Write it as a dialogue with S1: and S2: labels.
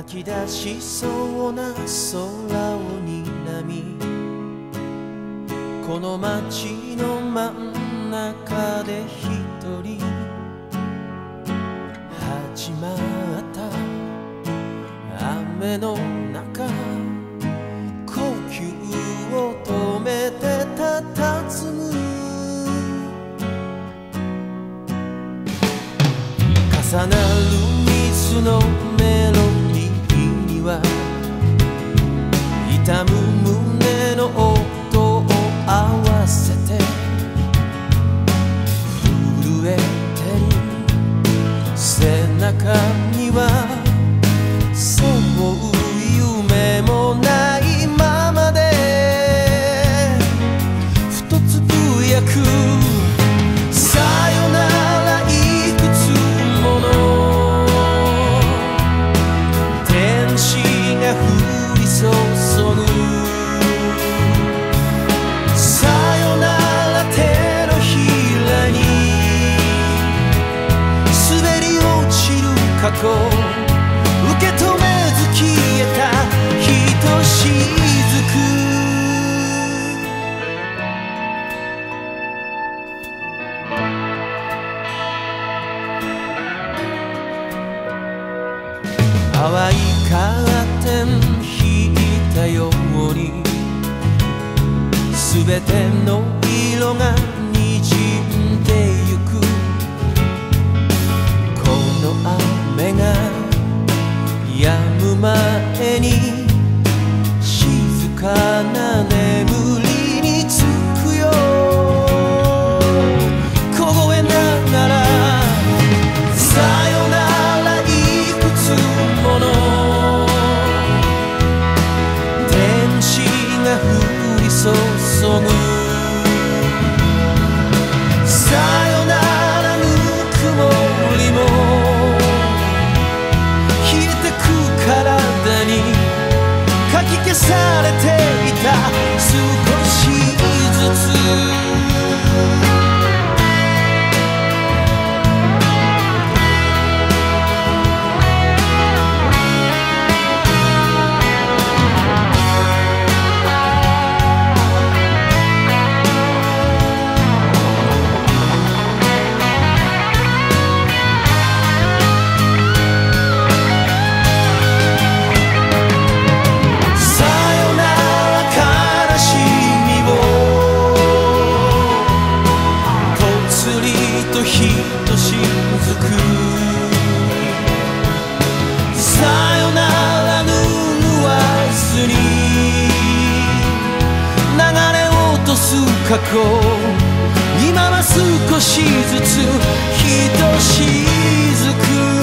S1: 泣き出しそうな空を睨み、この街の真ん中で一人始まった雨の中、呼吸を止めて佇む重なる水のメロディーには痛む胸の音を合わせて震えてる背中にはそう夢もないままでふとつぶやくさよならいくつもの天使が降り注ぐさよなら手のひらに滑り落ちる過去受け止めず消えたひとしずく淡いカーテン引いたようにすべての色がにじんでゆくこの雨が止む前に静かな眠りにつくよ凍えながらさよならいくつもの天使が降り注ぐさよならぬくもりも冷えてく体にかき消されていた少しずつひとしずくさよならぬわずに流れ落とす過去今は少しずつひとしずく